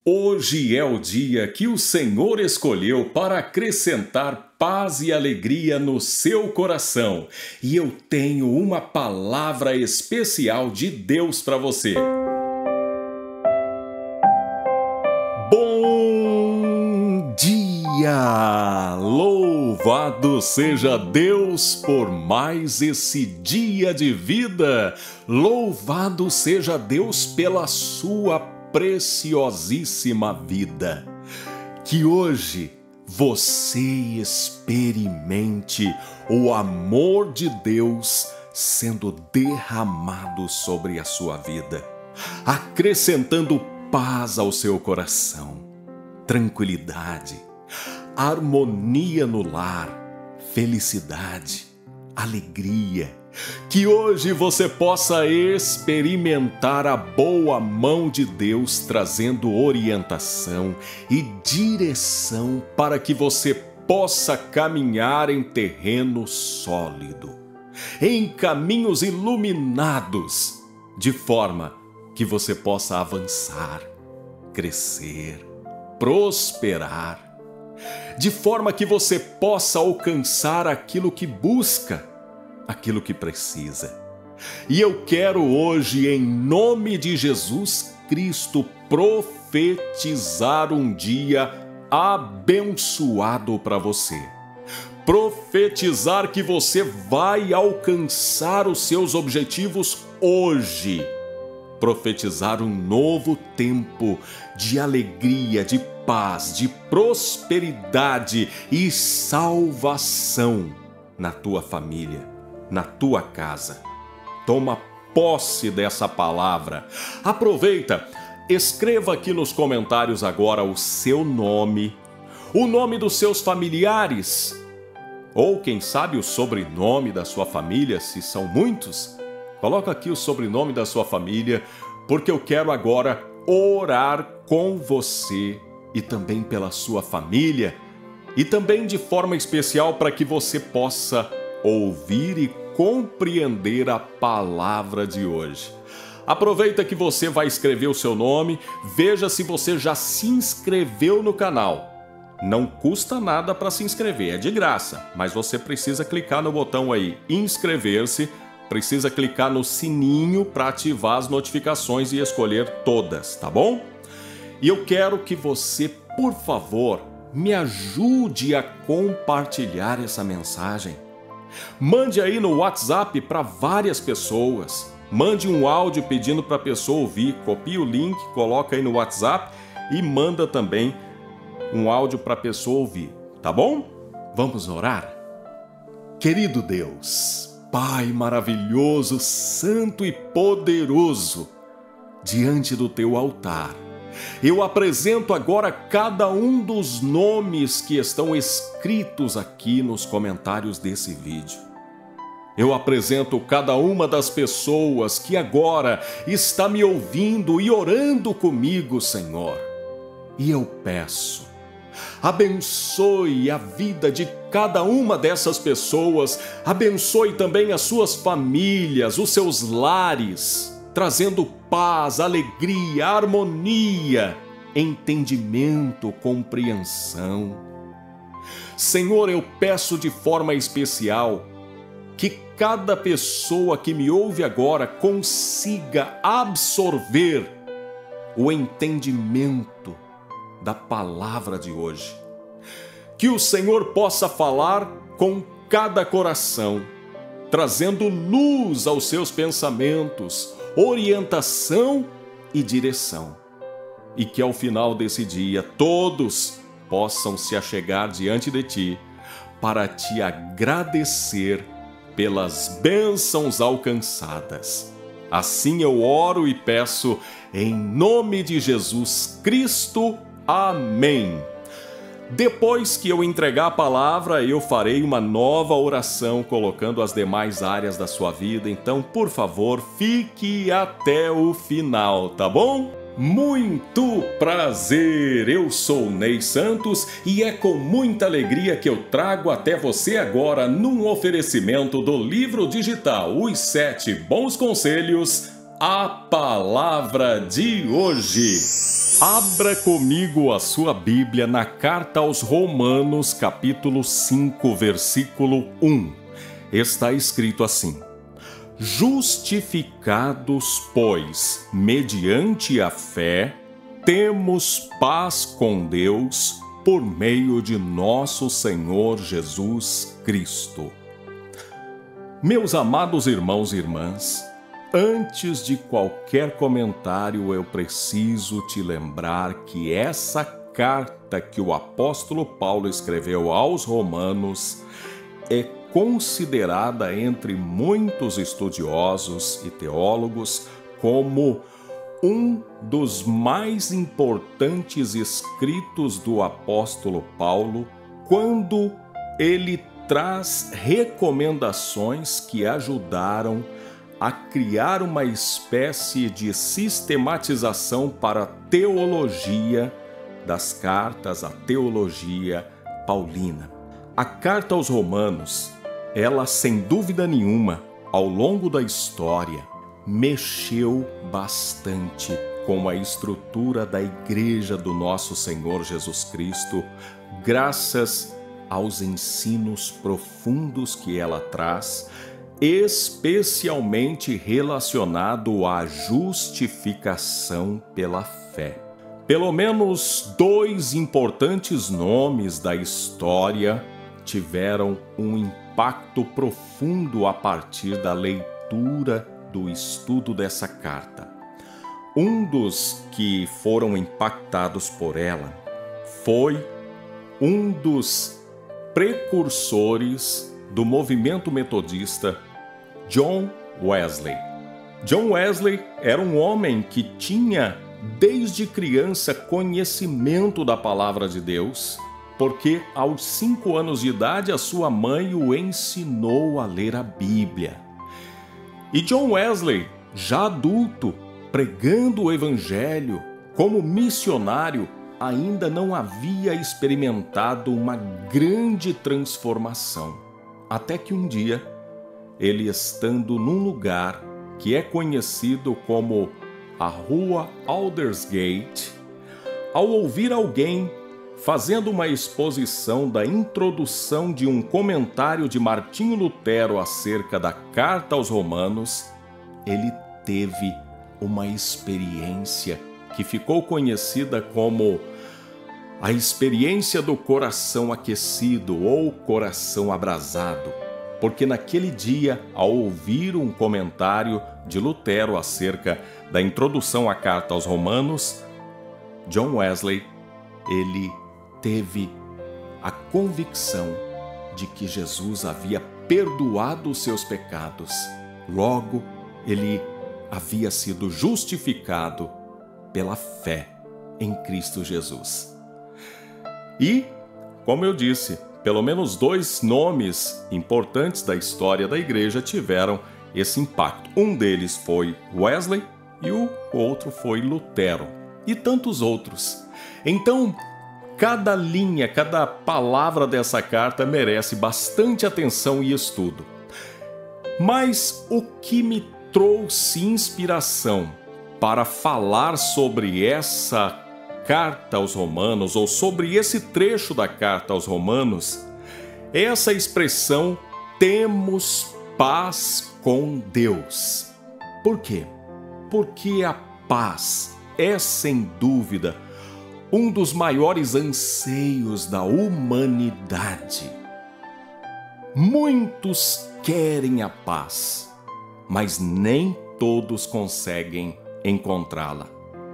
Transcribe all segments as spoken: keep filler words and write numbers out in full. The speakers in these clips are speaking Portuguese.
Hoje é o dia que o Senhor escolheu para acrescentar paz e alegria no seu coração. E eu tenho uma palavra especial de Deus para você. Bom dia! Louvado seja Deus por mais esse dia de vida. Louvado seja Deus pela sua preciosíssima vida. Que hoje você experimente o amor de Deus sendo derramado sobre a sua vida, acrescentando paz ao seu coração, tranquilidade, harmonia no lar, felicidade, alegria. Que hoje você possa experimentar a boa mão de Deus trazendo orientação e direção para que você possa caminhar em terreno sólido, em caminhos iluminados, de forma que você possa avançar, crescer, prosperar, de forma que você possa alcançar aquilo que busca, aquilo que precisa. E eu quero hoje, em nome de Jesus Cristo, profetizar um dia abençoado para você. Profetizar que você vai alcançar os seus objetivos hoje. Profetizar um novo tempo de alegria, de paz, de prosperidade e salvação na tua família, na tua casa. Toma posse dessa palavra. Aproveita, escreva aqui nos comentários agora o seu nome, o nome dos seus familiares, ou quem sabe o sobrenome da sua família, se são muitos. Coloca aqui o sobrenome da sua família, porque eu quero agora orar com você e também pela sua família, e também de forma especial para que você possa ouvir e compreender a palavra de hoje. Aproveita que você vai escrever o seu nome, veja se você já se inscreveu no canal. Não custa nada para se inscrever, é de graça, mas você precisa clicar no botão aí, inscrever-se, precisa clicar no sininho para ativar as notificações e escolher todas, tá bom? E eu quero que você, por favor, me ajude a compartilhar essa mensagem. Mande aí no WhatsApp para várias pessoas. Mande um áudio pedindo para a pessoa ouvir. Copie o link, coloca aí no WhatsApp e manda também um áudio para a pessoa ouvir. Tá bom? Vamos orar? Querido Deus, Pai maravilhoso, santo e poderoso, diante do teu altar, eu apresento agora cada um dos nomes que estão escritos aqui nos comentários desse vídeo. Eu apresento cada uma das pessoas que agora está me ouvindo e orando comigo, Senhor. E eu peço, abençoe a vida de cada uma dessas pessoas, abençoe também as suas famílias, os seus lares, trazendo paz, alegria, harmonia, entendimento, compreensão. Senhor, eu peço de forma especial que cada pessoa que me ouve agora consiga absorver o entendimento da palavra de hoje. Que o Senhor possa falar com cada coração, trazendo luz aos seus pensamentos, orientação e direção. E que ao final desse dia todos possam se achegar diante de Ti para Te agradecer pelas bênçãos alcançadas. Assim eu oro e peço em nome de Jesus Cristo. Amém. Depois que eu entregar a palavra, eu farei uma nova oração colocando as demais áreas da sua vida. Então, por favor, fique até o final, tá bom? Muito prazer! Eu sou Ney Santos e é com muita alegria que eu trago até você agora num oferecimento do livro digital Os Sete Bons Conselhos, a palavra de hoje. Abra comigo a sua Bíblia na carta aos Romanos, capítulo cinco, versículo um. Está escrito assim: Justificados, pois, mediante a fé, temos paz com Deus por meio de nosso Senhor Jesus Cristo. Meus amados irmãos e irmãs, antes de qualquer comentário, eu preciso te lembrar que essa carta que o apóstolo Paulo escreveu aos Romanos é considerada entre muitos estudiosos e teólogos como um dos mais importantes escritos do apóstolo Paulo, quando ele traz recomendações que ajudaram a criar uma espécie de sistematização para a teologia das cartas, a teologia paulina. A carta aos Romanos, ela sem dúvida nenhuma, ao longo da história, mexeu bastante com a estrutura da Igreja do nosso Senhor Jesus Cristo, graças aos ensinos profundos que ela traz, especialmente relacionado à justificação pela fé. Pelo menos dois importantes nomes da história tiveram um impacto profundo a partir da leitura do estudo dessa carta. Um dos que foram impactados por ela foi um dos precursores do movimento metodista, John Wesley. John Wesley era um homem que tinha, desde criança, conhecimento da palavra de Deus, porque aos cinco anos de idade a sua mãe o ensinou a ler a Bíblia. E John Wesley, já adulto, pregando o Evangelho, como missionário, ainda não havia experimentado uma grande transformação. Até que um dia, ele estando num lugar que é conhecido como a Rua Aldersgate, ao ouvir alguém fazendo uma exposição da introdução de um comentário de Martinho Lutero acerca da Carta aos Romanos, ele teve uma experiência que ficou conhecida como a experiência do coração aquecido ou coração abrasado, porque naquele dia, ao ouvir um comentário de Lutero acerca da introdução à Carta aos Romanos, John Wesley, ele teve a convicção de que Jesus havia perdoado os seus pecados. Logo, ele havia sido justificado pela fé em Cristo Jesus. E, como eu disse, pelo menos dois nomes importantes da história da igreja tiveram esse impacto. Um deles foi Wesley e o outro foi Lutero, e tantos outros. Então, cada linha, cada palavra dessa carta merece bastante atenção e estudo. Mas o que me trouxe inspiração para falar sobre essa Carta aos Romanos, ou sobre esse trecho da Carta aos Romanos, é essa expressão "temos paz com Deus". Por quê? Porque a paz é, sem dúvida, um dos maiores anseios da humanidade. Muitos querem a paz, mas nem todos conseguem encontrá-la.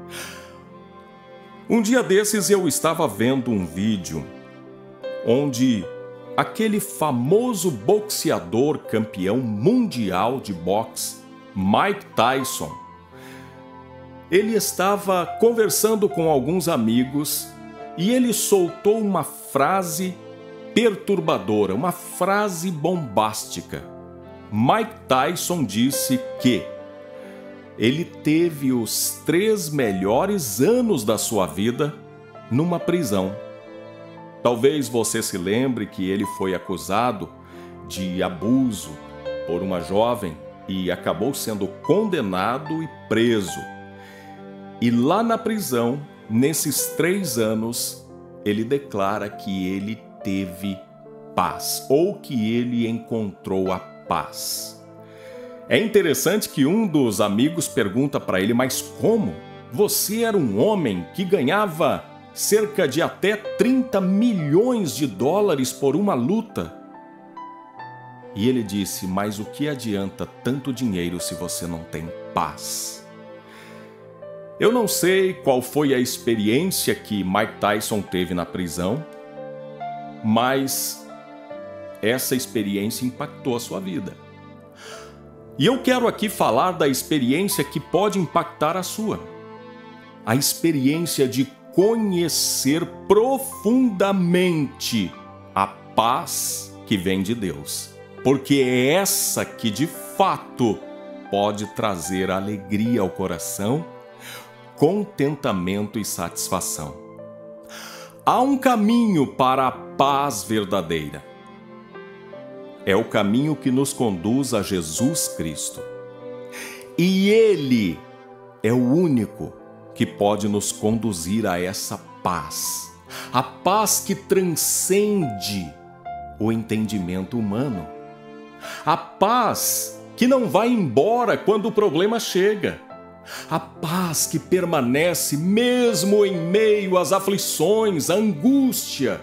Um dia desses eu estava vendo um vídeo onde aquele famoso boxeador campeão mundial de boxe, Mike Tyson, ele estava conversando com alguns amigos e ele soltou uma frase perturbadora, uma frase bombástica. Mike Tyson disse que ele teve os três melhores anos da sua vida numa prisão. Talvez você se lembre que ele foi acusado de abuso por uma jovem e acabou sendo condenado e preso. E lá na prisão, nesses três anos, ele declara que ele teve paz, ou que ele encontrou a paz. É interessante que um dos amigos pergunta para ele, mas como? Você era um homem que ganhava cerca de até trinta milhões de dólares por uma luta. E ele disse, mas o que adianta tanto dinheiro se você não tem paz? Eu não sei qual foi a experiência que Mike Tyson teve na prisão, mas essa experiência impactou a sua vida. E eu quero aqui falar da experiência que pode impactar a sua. A experiência de conhecer profundamente a paz que vem de Deus. Porque é essa que de fato pode trazer alegria ao coração, contentamento e satisfação. Há um caminho para a paz verdadeira. É o caminho que nos conduz a Jesus Cristo. E Ele é o único que pode nos conduzir a essa paz. A paz que transcende o entendimento humano. A paz que não vai embora quando o problema chega. A paz que permanece mesmo em meio às aflições, à angústia,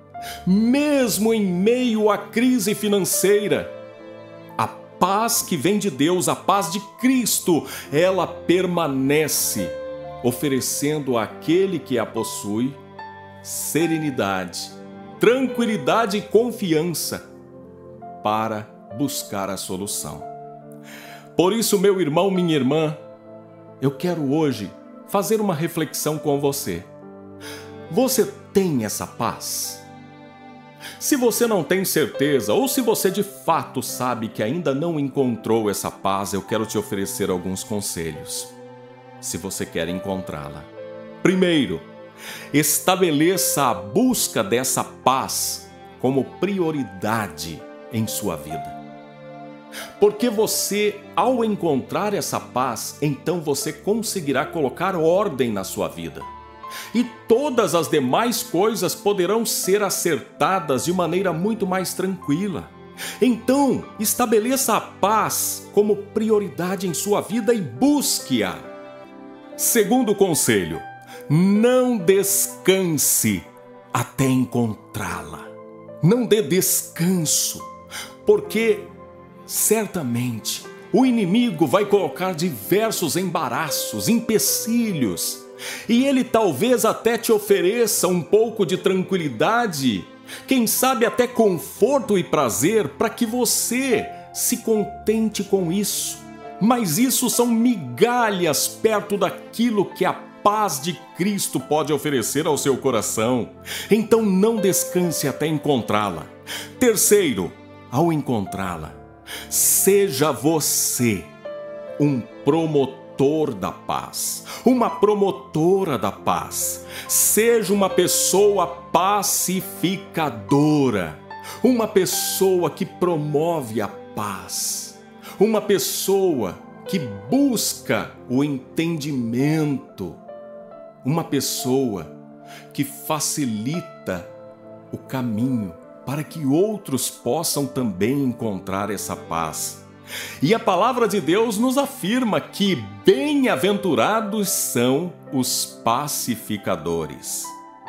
mesmo em meio à crise financeira. A paz que vem de Deus, a paz de Cristo, ela permanece, oferecendo àquele que a possui serenidade, tranquilidade e confiança para buscar a solução. Por isso, meu irmão, minha irmã, eu quero hoje fazer uma reflexão com você. Você tem essa paz? Se você não tem certeza, ou se você de fato sabe que ainda não encontrou essa paz, eu quero te oferecer alguns conselhos, se você quer encontrá-la. Primeiro, estabeleça a busca dessa paz como prioridade em sua vida. Porque você, ao encontrar essa paz, então você conseguirá colocar ordem na sua vida. E todas as demais coisas poderão ser acertadas de maneira muito mais tranquila. Então, estabeleça a paz como prioridade em sua vida e busque-a. Segundo conselho, não descanse até encontrá-la. Não dê descanso, porque certamente o inimigo vai colocar diversos embaraços, empecilhos, e ele talvez até te ofereça um pouco de tranquilidade, quem sabe até conforto e prazer para que você se contente com isso. Mas isso são migalhas perto daquilo que a paz de Cristo pode oferecer ao seu coração. Então não descanse até encontrá-la. Terceiro, ao encontrá-la, seja você um promotor da paz, uma promotora da paz. Seja uma pessoa pacificadora, uma pessoa que promove a paz, uma pessoa que busca o entendimento, uma pessoa que facilita o caminho para que outros possam também encontrar essa paz. E a palavra de Deus nos afirma que bem-aventurados são os pacificadores.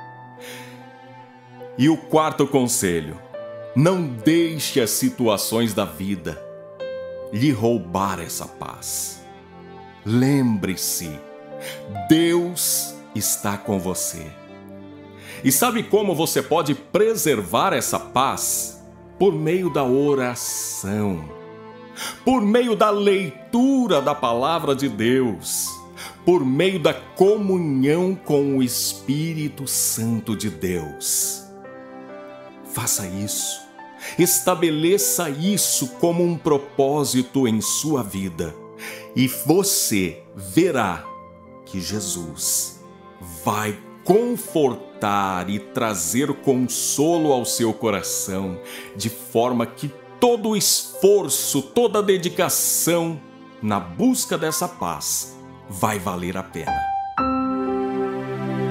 E o quarto conselho, não deixe as situações da vida lhe roubar essa paz. Lembre-se, Deus está com você. E sabe como você pode preservar essa paz? Por meio da oração, por meio da leitura da palavra de Deus, por meio da comunhão com o Espírito Santo de Deus. Faça isso, estabeleça isso como um propósito em sua vida, e você verá que Jesus vai confortar e trazer consolo ao seu coração, de forma que todo o esforço, toda a dedicação na busca dessa paz vai valer a pena.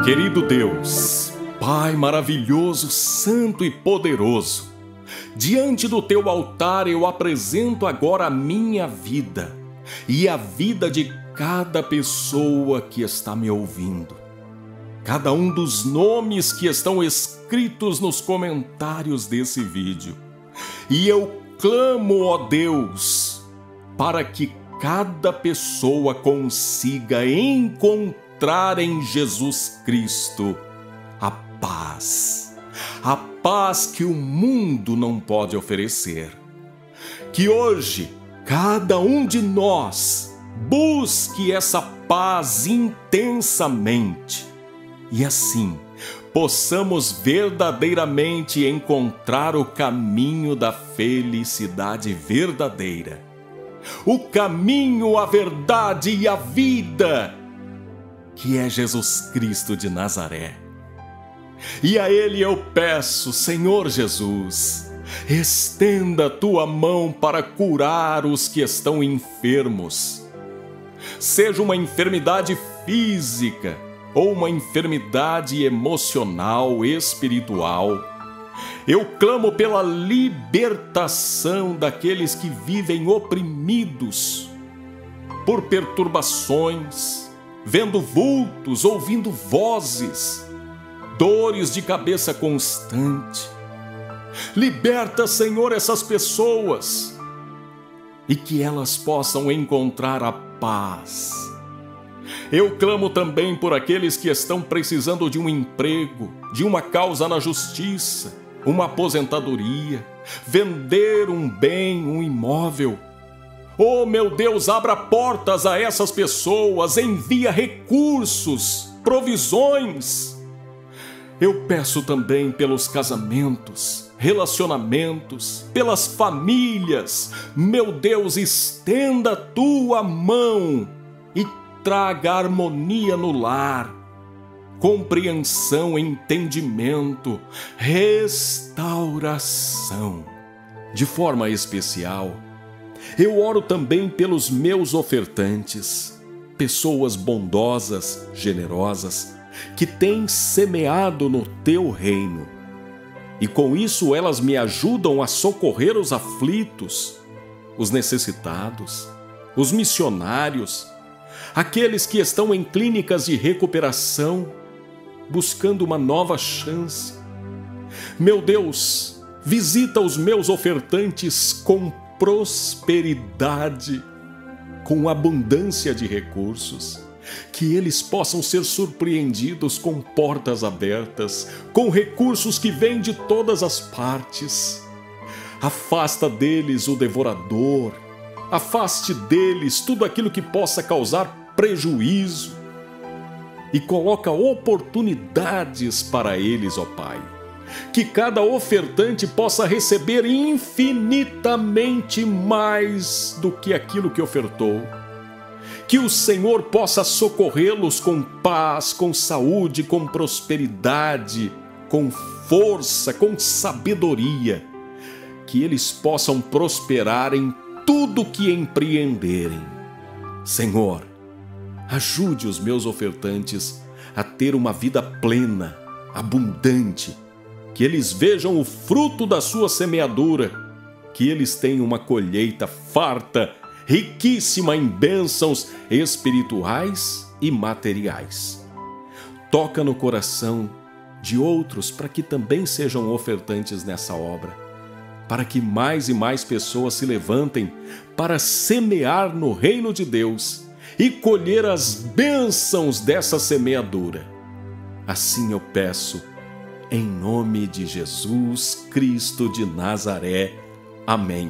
Querido Deus, Pai maravilhoso, santo e poderoso, diante do teu altar eu apresento agora a minha vida e a vida de cada pessoa que está me ouvindo. Cada um dos nomes que estão escritos nos comentários desse vídeo. E eu clamo, ó Deus, para que cada pessoa consiga encontrar em Jesus Cristo a paz. A paz que o mundo não pode oferecer. Que hoje, cada um de nós busque essa paz intensamente. E assim, possamos verdadeiramente encontrar o caminho da felicidade verdadeira. O caminho, a verdade e a vida, que é Jesus Cristo de Nazaré. E a Ele eu peço, Senhor Jesus, estenda a tua mão para curar os que estão enfermos. Seja uma enfermidade física ou uma enfermidade emocional, espiritual. Eu clamo pela libertação daqueles que vivem oprimidos por perturbações, vendo vultos, ouvindo vozes, dores de cabeça constante. Liberta, Senhor, essas pessoas e que elas possam encontrar a paz. Eu clamo também por aqueles que estão precisando de um emprego, de uma causa na justiça, uma aposentadoria, vender um bem, um imóvel. Oh, meu Deus, abra portas a essas pessoas, envia recursos, provisões. Eu peço também pelos casamentos, relacionamentos, pelas famílias. Meu Deus, estenda a tua mão e traga harmonia no lar, compreensão, entendimento, restauração. De forma especial, eu oro também pelos meus ofertantes, pessoas bondosas, generosas, que têm semeado no teu reino. E com isso elas me ajudam a socorrer os aflitos, os necessitados, os missionários, aqueles que estão em clínicas de recuperação, buscando uma nova chance. Meu Deus, visita os meus ofertantes com prosperidade, com abundância de recursos, que eles possam ser surpreendidos com portas abertas, com recursos que vêm de todas as partes. Afasta deles o devorador, afaste deles tudo aquilo que possa causar prejuízo e coloca oportunidades para eles, ó Pai. Que cada ofertante possa receber infinitamente mais do que aquilo que ofertou. Que o Senhor possa socorrê-los com paz, com saúde, com prosperidade, com força, com sabedoria. Que eles possam prosperar em tudo que empreenderem. Senhor, ajude os meus ofertantes a ter uma vida plena, abundante, que eles vejam o fruto da sua semeadura, que eles tenham uma colheita farta, riquíssima em bênçãos espirituais e materiais. Toca no coração de outros para que também sejam ofertantes nessa obra, para que mais e mais pessoas se levantem para semear no reino de Deus e colher as bênçãos dessa semeadura. Assim eu peço, em nome de Jesus Cristo de Nazaré. Amém.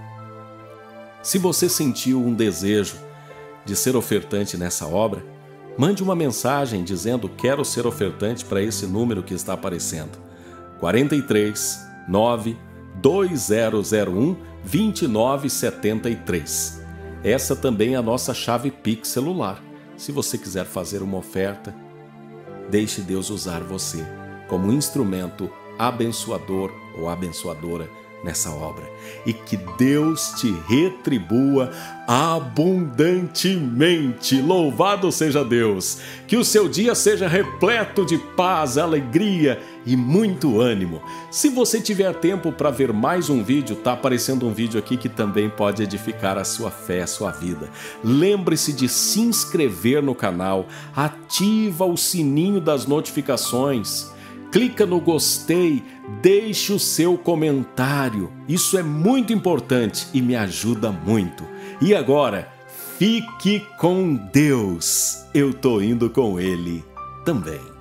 Se você sentiu um desejo de ser ofertante nessa obra, mande uma mensagem dizendo quero ser ofertante para esse número que está aparecendo. quarenta e três, nove, dois zero zero um, dois nove sete três. Essa também é a nossa chave Pix celular. Se você quiser fazer uma oferta, deixe Deus usar você como instrumento abençoador ou abençoadora nessa obra e que Deus te retribua abundantemente. Louvado seja Deus! Que o seu dia seja repleto de paz, alegria e muito ânimo. Se você tiver tempo para ver mais um vídeo, tá aparecendo um vídeo aqui que também pode edificar a sua fé, a sua vida. Lembre-se de se inscrever no canal, ativa o sininho das notificações, clica no gostei, deixe o seu comentário. Isso é muito importante e me ajuda muito. E agora, fique com Deus. Eu tô indo com Ele também.